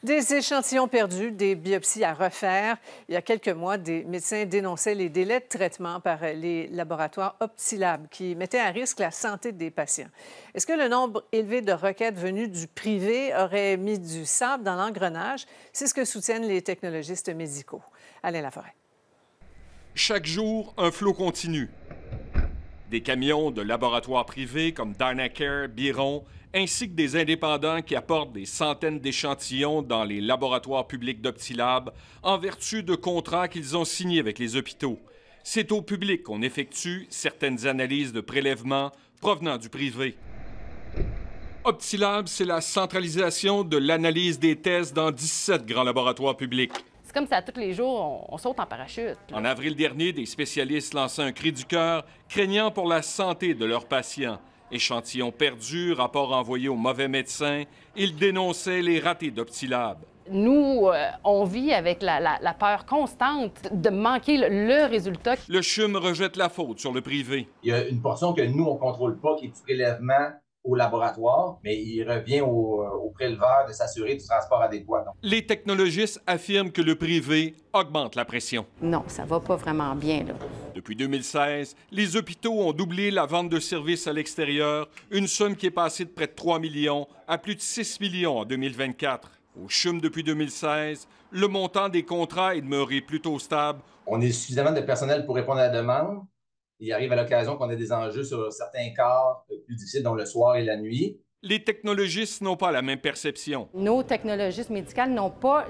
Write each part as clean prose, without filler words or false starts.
Des échantillons perdus, des biopsies à refaire. Il y a quelques mois, des médecins dénonçaient les délais de traitement par les laboratoires Optilab qui mettaient à risque la santé des patients. Est-ce que le nombre élevé de requêtes venues du privé aurait mis du sable dans l'engrenage? C'est ce que soutiennent les technologistes médicaux. Alain Laforêt. Chaque jour, un flot continu. Des camions de laboratoires privés comme Dynacare, Biron, ainsi que des indépendants qui apportent des centaines d'échantillons dans les laboratoires publics d'Optilab en vertu de contrats qu'ils ont signés avec les hôpitaux. C'est au public qu'on effectue certaines analyses de prélèvements provenant du privé. Optilab, c'est la centralisation de l'analyse des tests dans 17 grands laboratoires publics. C'est comme ça, tous les jours, on saute en parachute. En avril dernier, des spécialistes lançaient un cri du cœur, craignant pour la santé de leurs patients. Échantillons perdus, rapports envoyés aux mauvais médecins, ils dénonçaient les ratés d'Optilab. Nous, on vit avec la peur constante de manquer le résultat. Le CHUM rejette la faute sur le privé. Il y a une portion que nous, on ne contrôle pas, qui est du prélèvement au laboratoire, mais il revient au préleveur de s'assurer du transport adéquat. Donc. Les technologistes affirment que le privé augmente la pression. Non, ça va pas vraiment bien, là. Depuis 2016, les hôpitaux ont doublé la vente de services à l'extérieur, une somme qui est passée de près de 3 millions à plus de 6 millions en 2024. Au CHUM depuis 2016, le montant des contrats est demeuré plutôt stable. On est suffisamment de personnel pour répondre à la demande. Il arrive à l'occasion qu'on ait des enjeux sur certains cas plus difficiles, dont le soir et la nuit. Les technologistes n'ont pas la même perception. Nos technologistes médicaux n'ont pas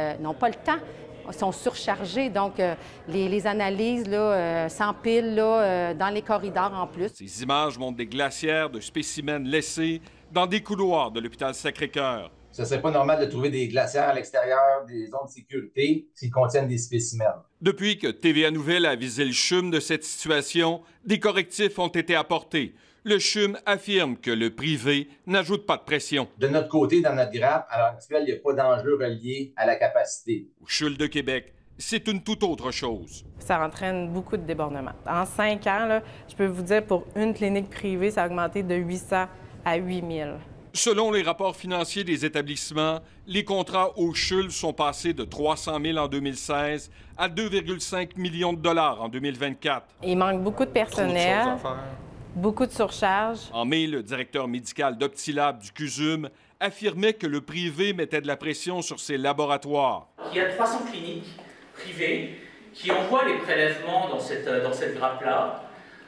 le temps. Ils sont surchargés, donc les analyses s'empilent dans les corridors en plus. Ces images montrent des glacières de spécimens laissés dans des couloirs de l'hôpital Sacré-Cœur. Ce ne serait pas normal de trouver des glacières à l'extérieur des zones de sécurité s'ils contiennent des spécimens. Depuis que TVA Nouvelle a avisé le CHUM de cette situation, des correctifs ont été apportés. Le CHUM affirme que le privé n'ajoute pas de pression. De notre côté, dans notre grappe, à l'heure actuelle, il n'y a pas d'enjeu relié à la capacité. Au CHUL de Québec, c'est une toute autre chose. Ça entraîne beaucoup de débordements. En 5 ans, là, je peux vous dire, pour une clinique privée, ça a augmenté de 800 à 8000. Selon les rapports financiers des établissements, les contrats au CHUL sont passés de 300 000 en 2016 à 2,5 millions de dollars en 2024. Il manque beaucoup de personnel, beaucoup de surcharge. En mai, le directeur médical d'Optilab du CUSUM affirmait que le privé mettait de la pression sur ses laboratoires. Il y a 300 cliniques privées qui envoient les prélèvements dans cette grappe-là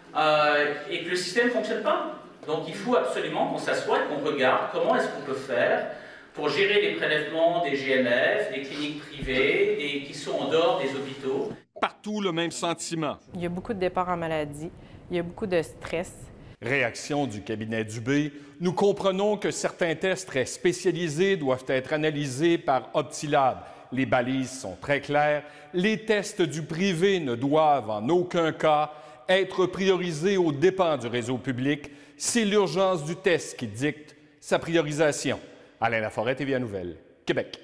et que le système ne fonctionne pas. Donc il faut absolument qu'on s'assoie et qu'on regarde comment est-ce qu'on peut faire pour gérer les prélèvements des GMF, des cliniques privées et qui sont en dehors des hôpitaux. Partout le même sentiment. Il y a beaucoup de départs en maladie, il y a beaucoup de stress. Réaction du cabinet Dubé. Nous comprenons que certains tests très spécialisés doivent être analysés par Optilab. Les balises sont très claires. Les tests du privé ne doivent en aucun cas être priorisés aux dépens du réseau public. C'est l'urgence du test qui dicte sa priorisation. Alain Laforêt, TVA Nouvelle, Québec.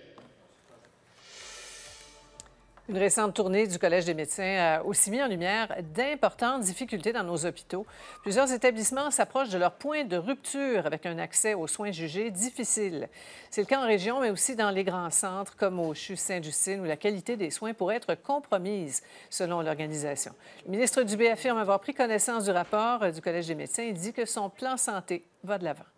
Une récente tournée du Collège des médecins a aussi mis en lumière d'importantes difficultés dans nos hôpitaux. Plusieurs établissements s'approchent de leur point de rupture avec un accès aux soins jugés difficile. C'est le cas en région, mais aussi dans les grands centres comme au CHU Sainte-Justine, où la qualité des soins pourrait être compromise, selon l'organisation. Le ministre Dubé affirme avoir pris connaissance du rapport du Collège des médecins et dit que son plan santé va de l'avant.